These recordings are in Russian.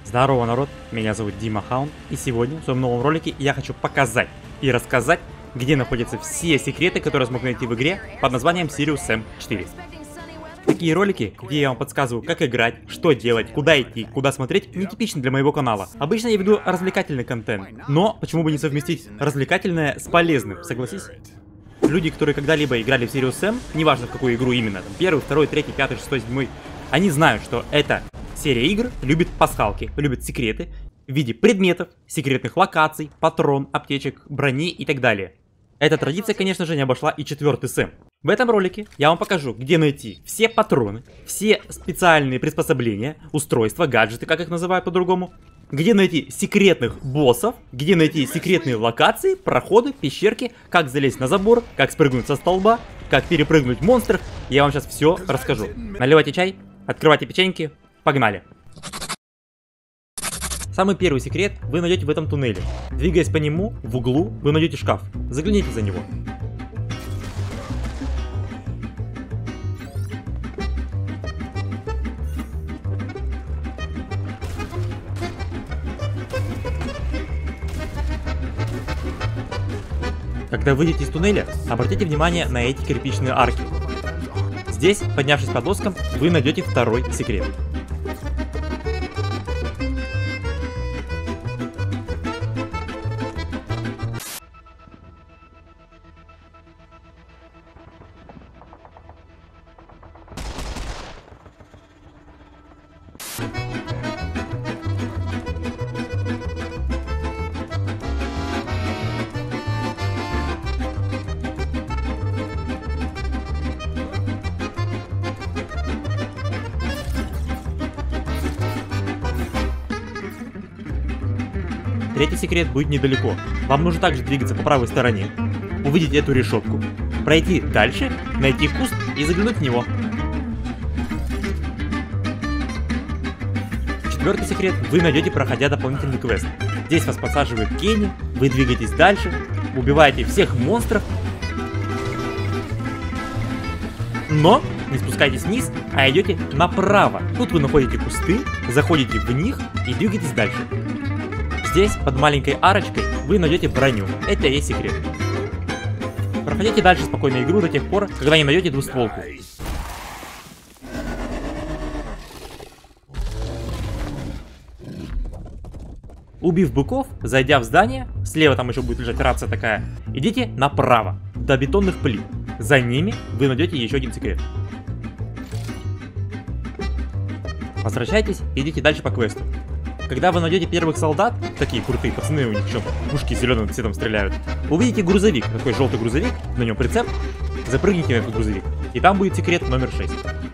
Здорово, народ, меня зовут Дима Хаун, и сегодня в своем новом ролике я хочу показать и рассказать, где находятся все секреты, которые смог найти в игре под названием Serious Sam 4. Такие ролики, где я вам подсказываю, как играть, что делать, куда идти, куда смотреть, нетипичны для моего канала. Обычно я веду развлекательный контент, но почему бы не совместить развлекательное с полезным, согласись? Люди, которые когда-либо играли в Serious Sam, неважно в какую игру именно, там, первый, второй, третий, пятый, шестой, седьмой, они знают, что эта серия игр любит пасхалки, любит секреты в виде предметов, секретных локаций, патрон, аптечек, брони и так далее. Эта традиция, конечно же, не обошла и четвертый Сэм. В этом ролике я вам покажу, где найти все патроны, все специальные приспособления, устройства, гаджеты, как их называют по-другому, где найти секретных боссов, где найти секретные локации, проходы, пещерки, как залезть на забор, как спрыгнуть со столба, как перепрыгнуть монстров. Я вам сейчас все расскажу. Наливайте чай, открывайте печеньки, погнали! Самый первый секрет вы найдете в этом туннеле. Двигаясь по нему, в углу вы найдете шкаф. Загляните за него. Когда выйдете из туннеля, обратите внимание на эти кирпичные арки. Здесь, поднявшись по доскам, вы найдете второй секрет. Третий секрет будет недалеко. Вам нужно также двигаться по правой стороне, увидеть эту решетку, пройти дальше, найти куст и заглянуть в него. Четвертый секрет вы найдете, проходя дополнительный квест. Здесь вас подсаживает Кенни, вы двигаетесь дальше, убиваете всех монстров, но не спускайтесь вниз, а идете направо. Тут вы находите кусты, заходите в них и двигаетесь дальше. Здесь, под маленькой арочкой, вы найдете броню. Это и есть секрет. Проходите дальше спокойно игру до тех пор, когда не найдете двустволку. Убив быков, зайдя в здание, слева там еще будет лежать рация такая, идите направо, до бетонных плит. За ними вы найдете еще один секрет. Возвращайтесь и идите дальше по квесту. Когда вы найдете первых солдат, такие крутые пацаны, у них еще пушки зеленым цветом стреляют, увидите грузовик, такой желтый грузовик, на нем прицеп, запрыгните на этот грузовик, и там будет секрет номер 6.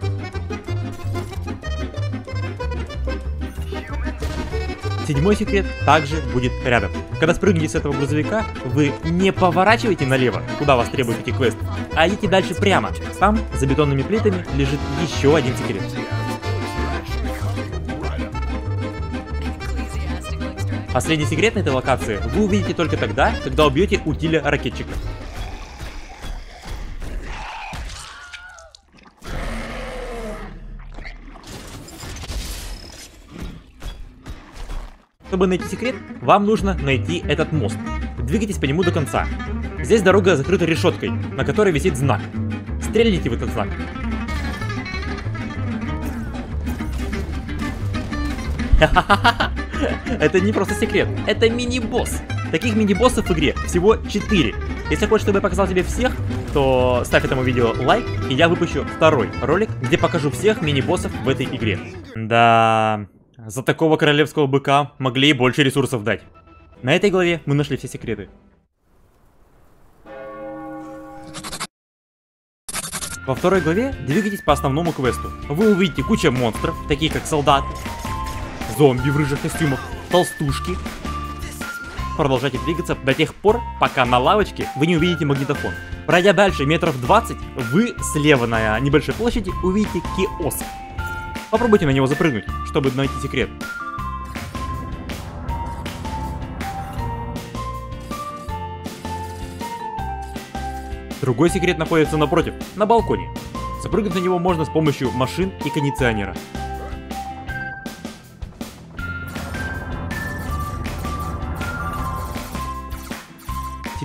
Седьмой секрет также будет рядом. Когда спрыгнете с этого грузовика, вы не поворачиваете налево, куда вас требует идти квест, а идите дальше прямо. Там, за бетонными плитами, лежит еще один секрет. Последний секрет на этой локации вы увидите только тогда, когда убьете утиля-ракетчика. Чтобы найти секрет, вам нужно найти этот мост. Двигайтесь по нему до конца. Здесь дорога закрыта решеткой, на которой висит знак. Стрельните в этот знак. Ха-ха-ха! Это не просто секрет, это мини-босс. Таких мини-боссов в игре всего 4. Если хочешь, чтобы я показал тебе всех, то ставь этому видео лайк, и я выпущу второй ролик, где покажу всех мини-боссов в этой игре. Да, за такого королевского быка могли и больше ресурсов дать. На этой главе мы нашли все секреты. Во второй главе двигайтесь по основному квесту. Вы увидите кучу монстров, такие как солдаты, зомби в рыжих костюмах, толстушки. Продолжайте двигаться до тех пор, пока на лавочке вы не увидите магнитофон. Пройдя дальше метров 20, вы слева на небольшой площади увидите киоск. Попробуйте на него запрыгнуть, чтобы найти секрет. Другой секрет находится напротив, на балконе. Запрыгнуть на него можно с помощью машин и кондиционера.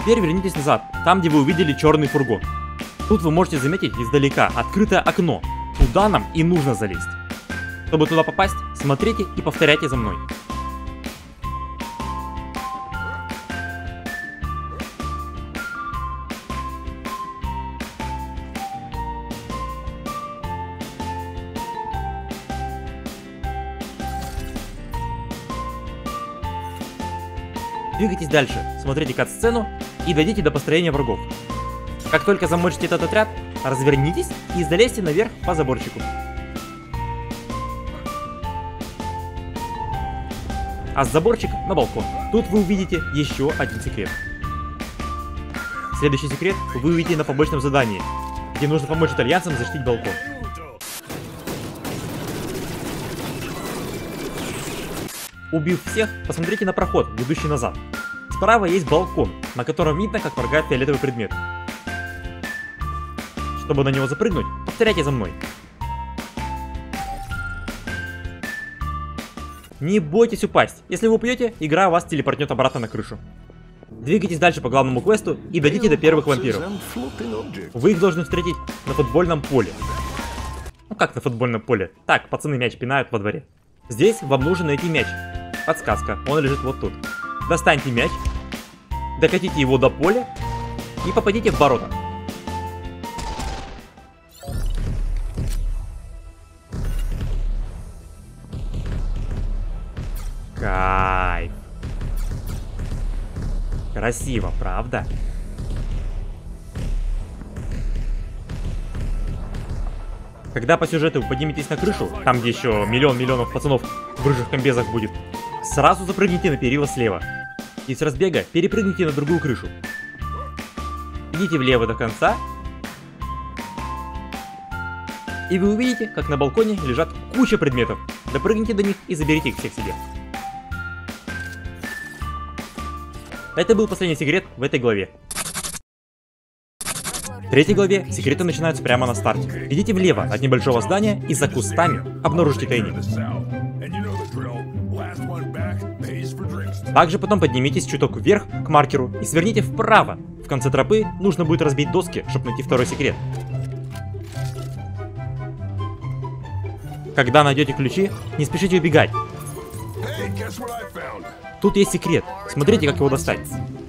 теперь вернитесь назад, там, где вы увидели черный фургон. Тут вы можете заметить издалека открытое окно. Туда нам и нужно залезть. Чтобы туда попасть, смотрите и повторяйте за мной. Двигайтесь дальше, смотрите кат-сцену и дойдите до построения врагов. Как только замочите этот отряд, развернитесь и залезьте наверх по заборчику. А с заборчика на балкон. Тут вы увидите еще один секрет. Следующий секрет вы увидите на побочном задании, где нужно помочь итальянцам защитить балкон. Убив всех, посмотрите на проход, ведущий назад. Справа есть балкон, на котором видно, как моргает фиолетовый предмет. Чтобы на него запрыгнуть, повторяйте за мной. Не бойтесь упасть. Если вы упадете, игра вас телепортнет обратно на крышу. Двигайтесь дальше по главному квесту и дойдите до первых вампиров. Вы их должны встретить на футбольном поле. Ну как на футбольном поле? Так, пацаны мяч пинают во дворе. Здесь вам нужно найти мяч. Подсказка, он лежит вот тут. Достаньте мяч, докатите его до поля и попадите в ворота. Кайф. Красиво, правда? Когда по сюжету вы подниметесь на крышу, там где еще миллионов пацанов в рыжих комбезах будет, сразу запрыгните на перила слева. И с разбега перепрыгните на другую крышу. Идите влево до конца. И вы увидите, как на балконе лежат куча предметов. Допрыгните до них и заберите их всех себе. Это был последний секрет в этой главе. В третьей главе секреты начинаются прямо на старте. Идите влево от небольшого здания и за кустами обнаружите тайник. Также потом поднимитесь чуток вверх к маркеру и сверните вправо. В конце тропы нужно будет разбить доски, чтобы найти второй секрет. Когда найдете ключи, не спешите убегать. Тут есть секрет. Смотрите, как его достать.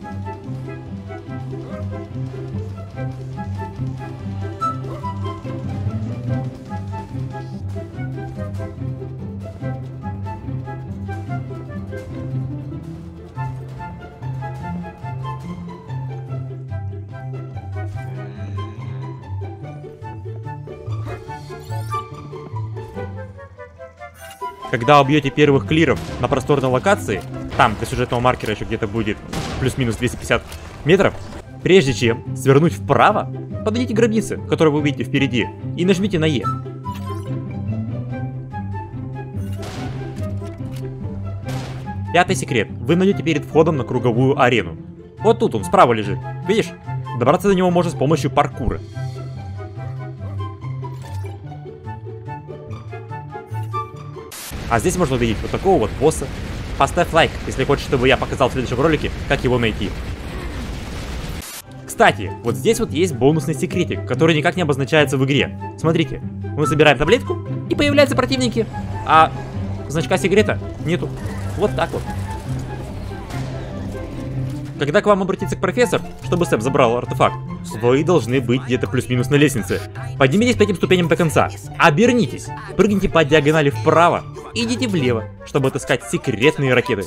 Когда убьете первых клиров на просторной локации, там до сюжетного маркера еще где-то будет плюс-минус 250 метров, прежде чем свернуть вправо, подойдите к гробнице, которую вы увидите впереди, и нажмите на Е. Пятый секрет. Вы найдете перед входом на круговую арену. Вот тут он, справа лежит. Видишь? Добраться до него можно с помощью паркура. А здесь можно увидеть вот такого вот босса. Поставь лайк, если хочешь, чтобы я показал в следующем ролике, как его найти. Кстати, вот здесь вот есть бонусный секретик, который никак не обозначается в игре. Смотрите, мы собираем таблетку, и появляются противники, а значка секрета нету. Вот так вот. Когда к вам обратится к профессор, чтобы Сэм забрал артефакт, вы должны быть где-то плюс-минус на лестнице. Поднимитесь по этим ступеням до конца, обернитесь, прыгните по диагонали вправо, и идите влево, чтобы отыскать секретные ракеты.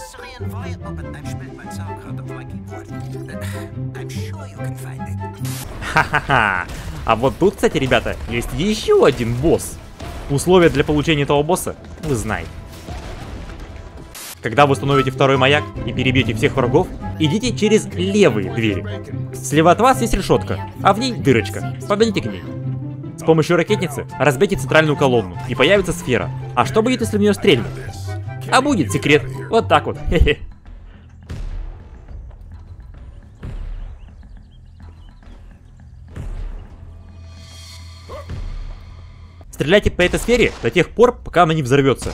Ха-ха-ха! А вот тут, кстати, ребята, есть еще один босс. Условия для получения этого босса вы знаете. Когда вы установите второй маяк и перебьете всех врагов, идите через левые двери. Слева от вас есть решетка, а в ней дырочка. Подойдите к ней. С помощью ракетницы разбейте центральную колонну, и появится сфера. А что будет, если в нее стрельнуть? А будет секрет. Вот так вот. Хе-хе. Стреляйте по этой сфере до тех пор, пока она не взорвется.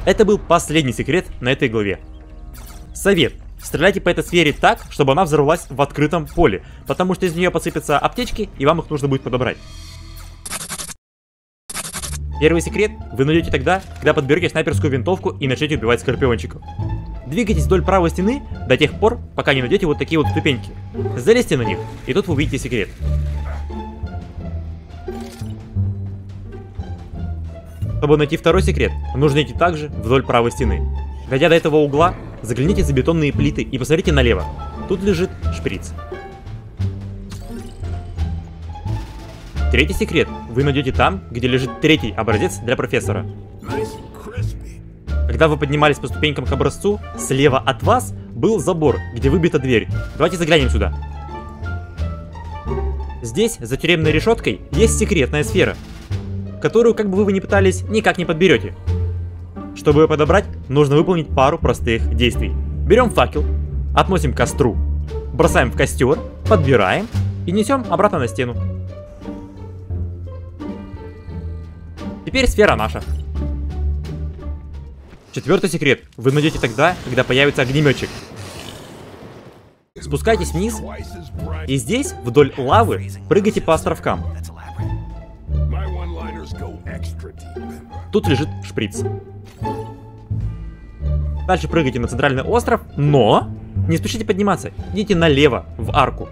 Это был последний секрет на этой главе. Совет. Стреляйте по этой сфере так, чтобы она взорвалась в открытом поле, потому что из нее посыпятся аптечки, и вам их нужно будет подобрать. Первый секрет вы найдете тогда, когда подберете снайперскую винтовку и начнете убивать скорпиончиков. Двигайтесь вдоль правой стены до тех пор, пока не найдете вот такие вот ступеньки. Залезьте на них, и тут вы увидите секрет. Чтобы найти второй секрет, нужно идти также вдоль правой стены. Дойдя до этого угла, загляните за бетонные плиты и посмотрите налево. Тут лежит шприц. Третий секрет вы найдете там, где лежит третий образец для профессора. Когда вы поднимались по ступенькам к образцу, слева от вас был забор, где выбита дверь. Давайте заглянем сюда. Здесь, за тюремной решеткой, есть секретная сфера, которую, как бы вы ни пытались, никак не подберете. Чтобы ее подобрать, нужно выполнить пару простых действий. Берем факел, относим к костру, бросаем в костер, подбираем и несем обратно на стену. Теперь сфера наша. Четвертый секрет вы найдете тогда, когда появится огнеметчик. Спускайтесь вниз, и здесь, вдоль лавы, прыгайте по островкам. Тут лежит шприц. Дальше прыгайте на центральный остров, но не спешите подниматься, идите налево, в арку.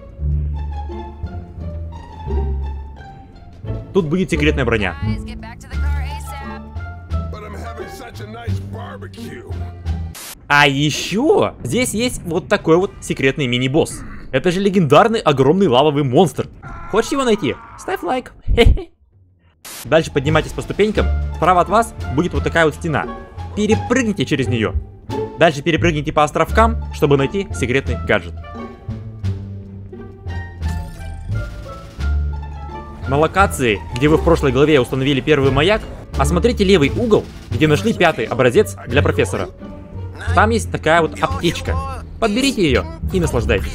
Тут будет секретная броня. А еще здесь есть вот такой вот секретный мини-босс. Это же легендарный огромный лавовый монстр. Хочешь его найти? Ставь лайк. Дальше поднимайтесь по ступенькам. Справа от вас будет вот такая вот стена. Перепрыгните через нее. Дальше перепрыгните по островкам, чтобы найти секретный гаджет. На локации, где вы в прошлой главе установили первый маяк, осмотрите левый угол, где нашли пятый образец для профессора. Там есть такая вот аптечка. Подберите ее и наслаждайтесь.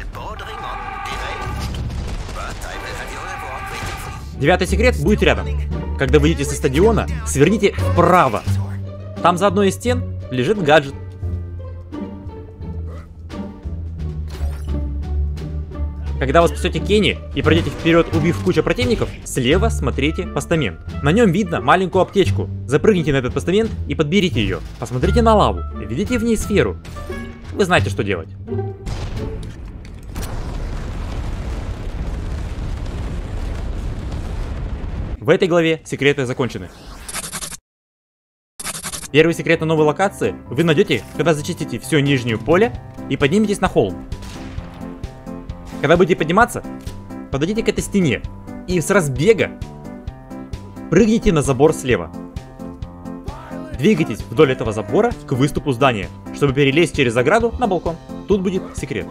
Девятый секрет будет рядом. Когда выйдете со стадиона, сверните вправо. Там за одной из стен лежит гаджет. Когда вы спасете Кенни и пройдете вперед, убив кучу противников, слева смотрите постамент. На нем видно маленькую аптечку. Запрыгните на этот постамент и подберите ее. Посмотрите на лаву. Видите в ней сферу. Вы знаете, что делать. В этой главе секреты закончены. Первый секрет на новой локации вы найдете, когда зачистите все нижнее поле и подниметесь на холм. Когда будете подниматься, подойдите к этой стене и с разбега прыгните на забор слева. Двигайтесь вдоль этого забора к выступу здания, чтобы перелезть через ограду на балкон. Тут будет секрет.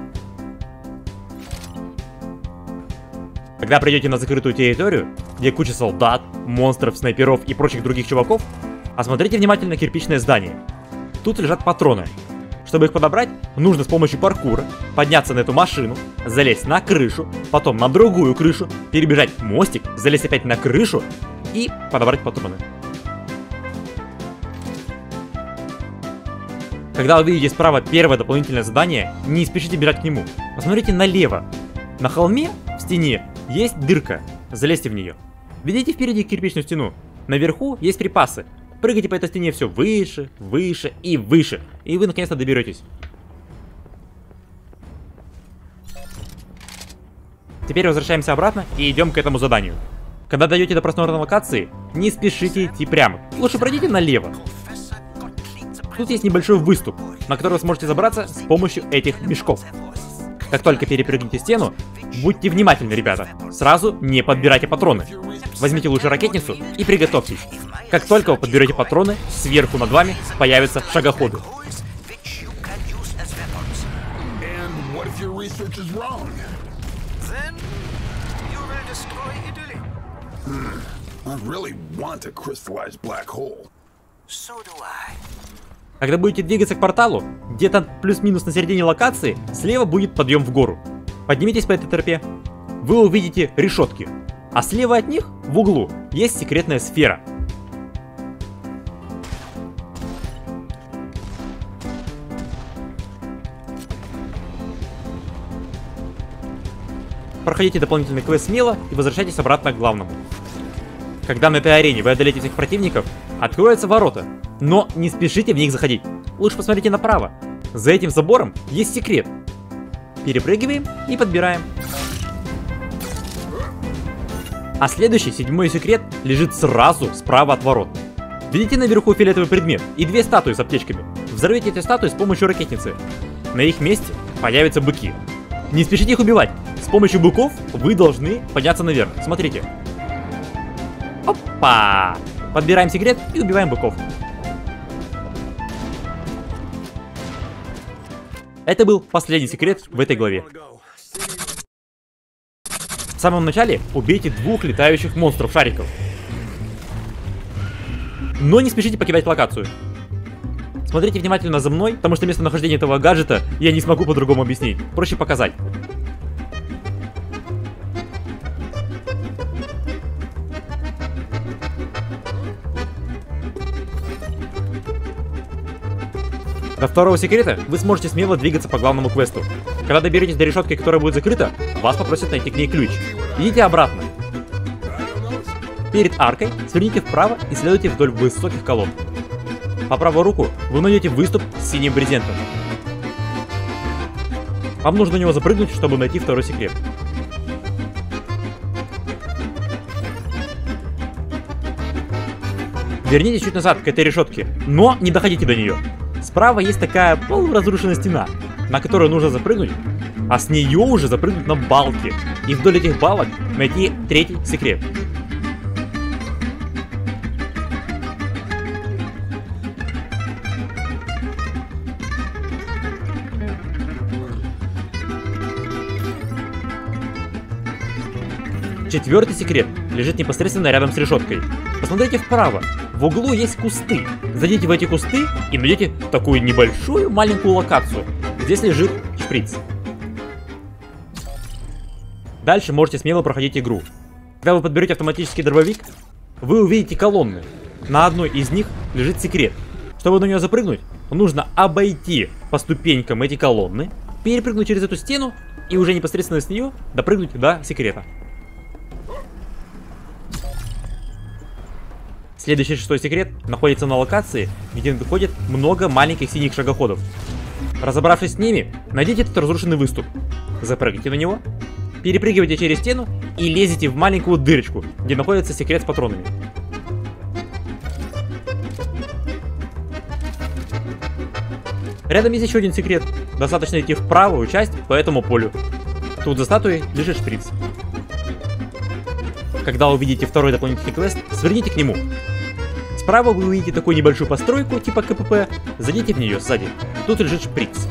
Когда придете на закрытую территорию, где куча солдат, монстров, снайперов и прочих других чуваков, осмотрите внимательно кирпичное здание. Тут лежат патроны. Чтобы их подобрать, нужно с помощью паркура подняться на эту машину, залезть на крышу, потом на другую крышу, перебежать мостик, залезть опять на крышу и подобрать патроны. Когда вы видите справа первое дополнительное задание, не спешите бежать к нему. Посмотрите налево. На холме в стене есть дырка. Залезьте в нее. Видите впереди кирпичную стену? Наверху есть припасы. Прыгайте по этой стене все выше, выше и выше. И вы наконец-то доберетесь. Теперь возвращаемся обратно и идем к этому заданию. Когда дойдете до просторной локации, не спешите идти прямо. Лучше пройдите налево. Тут есть небольшой выступ, на который вы сможете забраться с помощью этих мешков. Как только перепрыгнете стену, будьте внимательны, ребята. Сразу не подбирайте патроны. Возьмите лучше ракетницу и приготовьтесь. Как только вы подберете патроны, сверху над вами появятся шагоходы. Когда будете двигаться к порталу, где-то плюс-минус на середине локации, слева будет подъем в гору. Поднимитесь по этой тропе. Вы увидите решетки. А слева от них, в углу, есть секретная сфера. проходите дополнительный квест смело и возвращайтесь обратно к главному. Когда на этой арене вы одолеете всех противников, откроются ворота, но не спешите в них заходить. Лучше посмотрите направо. За этим забором есть секрет. Перепрыгиваем и подбираем. А следующий, 7-й секрет, лежит сразу справа от ворот. Видите наверху фиолетовый предмет и 2 статуи с аптечками. Взорвите эти статуи с помощью ракетницы. На их месте появятся быки. Не спешите их убивать. С помощью быков вы должны подняться наверх. Смотрите. Опа! Подбираем секрет и убиваем быков. Это был последний секрет в этой главе. В самом начале убейте 2 летающих монстров-шариков. Но не спешите покидать локацию. Смотрите внимательно за мной, потому что местонахождение этого гаджета я не смогу по-другому объяснить. Проще показать. До 2-го секрета вы сможете смело двигаться по главному квесту. Когда доберетесь до решетки, которая будет закрыта, вас попросят найти к ней ключ. Идите обратно. Перед аркой сверните вправо и следуйте вдоль высоких колонн. По правую руку вы найдете выступ с синим брезентом. Вам нужно на него запрыгнуть, чтобы найти 2-й секрет. Вернитесь чуть назад к этой решетке, но не доходите до нее. Справа есть такая полуразрушенная стена, на которую нужно запрыгнуть, а с нее уже запрыгнуть на балки. И вдоль этих балок найти 3-й секрет. Четвертый секрет лежит непосредственно рядом с решеткой. Посмотрите вправо. В углу есть кусты. Зайдите в эти кусты и найдете такую небольшую маленькую локацию. Здесь лежит шприц. Дальше можете смело проходить игру. Когда вы подберете автоматический дробовик, вы увидите колонны. На одной из них лежит секрет. Чтобы на нее запрыгнуть, нужно обойти по ступенькам эти колонны, перепрыгнуть через эту стену и уже непосредственно с нее допрыгнуть до секрета. Следующий 6-й секрет находится на локации, где находит много маленьких синих шагоходов. Разобравшись с ними, найдите этот разрушенный выступ. Запрыгните на него, перепрыгивайте через стену и лезете в маленькую дырочку, где находится секрет с патронами. Рядом есть еще один секрет. Достаточно идти в правую часть по этому полю. Тут за статуей лежит шприц. Когда увидите 2-й дополнительный квест, сверните к нему. Справа вы увидите такую небольшую постройку типа КПП, зайдите в нее сзади. Тут лежит шприц.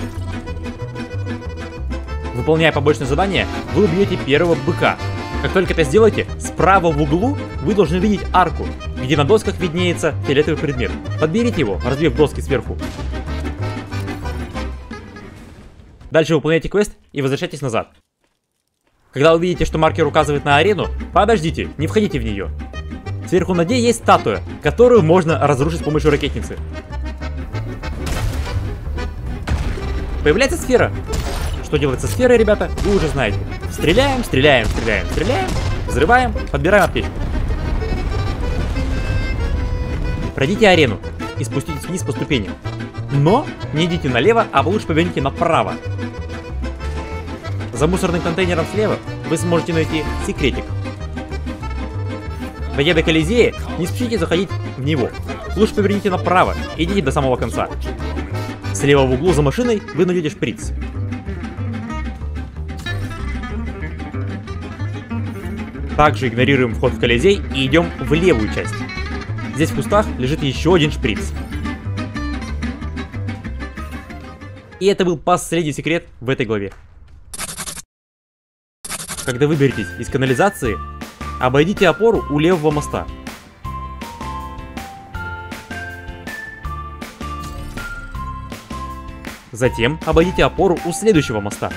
Выполняя побочное задание, вы убьете первого быка. Как только это сделаете, справа в углу вы должны видеть арку, где на досках виднеется фиолетовый предмет. Подберите его, разбив доски сверху. Дальше выполняйте квест и возвращайтесь назад. Когда увидите, что маркер указывает на арену, подождите, не входите в нее. Сверху на ней есть статуя, которую можно разрушить с помощью ракетницы. Появляется сфера. Что делать со сферой, ребята, вы уже знаете. Стреляем, стреляем, стреляем, стреляем, взрываем, подбираем аптечку. Пройдите арену и спуститесь вниз по ступеням. Но не идите налево, а лучше поверните направо. За мусорным контейнером слева вы сможете найти секретик. Дойдя до Колизея, не спешите заходить в него. Лучше поверните направо и идите до самого конца. Слева в углу за машиной вы найдете шприц. Также игнорируем вход в Колизей и идем в левую часть. Здесь в кустах лежит еще один шприц. И это был последний секрет в этой главе. Когда выберетесь из канализации, обойдите опору у левого моста. Затем обойдите опору у следующего моста.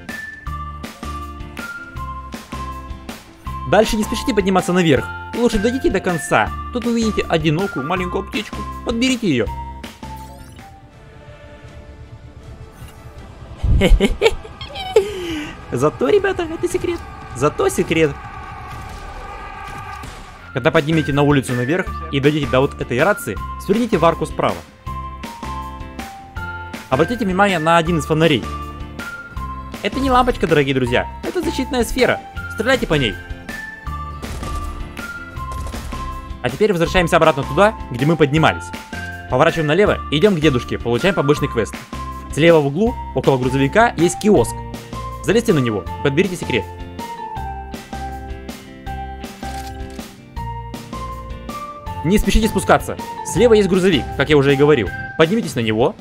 Дальше не спешите подниматься наверх. Лучше дойдите до конца. Тут вы увидите одинокую маленькую аптечку. Подберите ее. Зато, ребята, это секрет. Зато секрет. Когда поднимете на улицу наверх и дойдете до вот этой рации, сверните в арку справа. Обратите внимание на один из фонарей. Это не лампочка, дорогие друзья, это защитная сфера. Стреляйте по ней. А теперь возвращаемся обратно туда, где мы поднимались. Поворачиваем налево и идем к дедушке, получаем побочный квест. Слева в углу, около грузовика, есть киоск. Залезьте на него, подберите секрет. Не спешите спускаться. Слева есть грузовик, как я уже и говорил. Поднимитесь на него.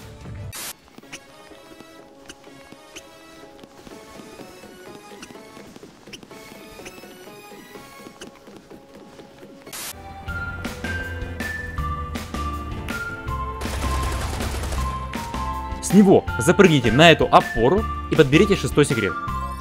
С него запрыгните на эту опору и подберите 6-й секрет.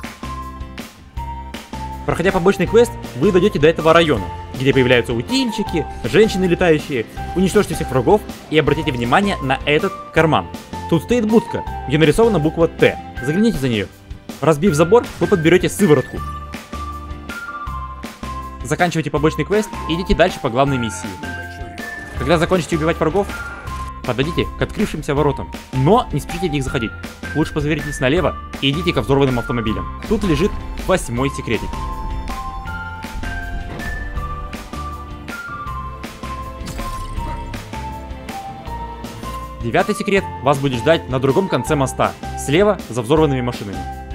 Проходя побочный квест, вы дойдете до этого района, где появляются утильчики, женщины летающие. Уничтожьте всех врагов и обратите внимание на этот карман. Тут стоит будка, где нарисована буква Т. Загляните за нее. Разбив забор, вы подберете сыворотку. Заканчивайте побочный квест и идите дальше по главной миссии. Когда закончите убивать врагов, подойдите к открывшимся воротам, но не спешите в них заходить. Лучше позверитесь налево и идите ко взорванным автомобилям. Тут лежит 8-й секретик. Девятый секрет вас будет ждать на другом конце моста, слева за взорванными машинами.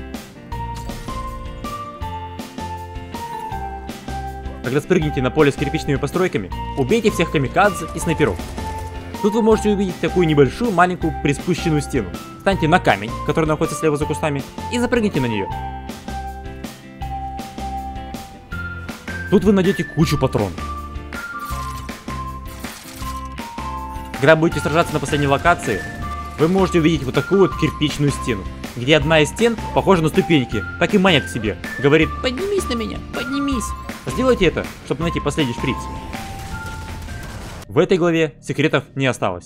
Когда спрыгнете на поле с кирпичными постройками, убейте всех камикадзе и снайперов. Тут вы можете увидеть такую небольшую, маленькую приспущенную стену. Встаньте на камень, который находится слева за кустами, и запрыгните на нее. Тут вы найдете кучу патронов. Когда будете сражаться на последней локации, вы можете увидеть вот такую вот кирпичную стену, где одна из стен похожа на ступеньки, так и манит к себе. Говорит: поднимись на меня, поднимись. Сделайте это, чтобы найти последний шприц. В этой главе секретов не осталось.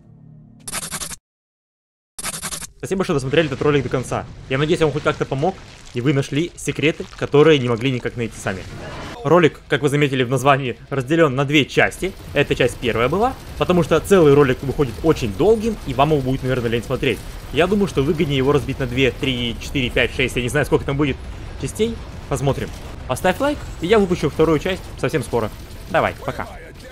Спасибо, что досмотрели этот ролик до конца. Я надеюсь, я вам хоть как-то помог, и вы нашли секреты, которые не могли никак найти сами. Ролик, как вы заметили в названии, разделен на две части. Эта часть первая была, потому что целый ролик выходит очень долгим, и вам его будет, наверное, лень смотреть. Я думаю, что выгоднее его разбить на 2, 3, 4, 5, 6, я не знаю, сколько там будет частей. Посмотрим. Поставь лайк, и я выпущу вторую часть совсем скоро. Давай, пока.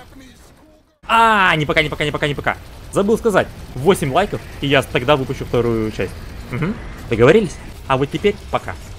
Не пока. Забыл сказать, 8 лайков, и я тогда выпущу вторую часть. Угу. Договорились? А вот теперь пока.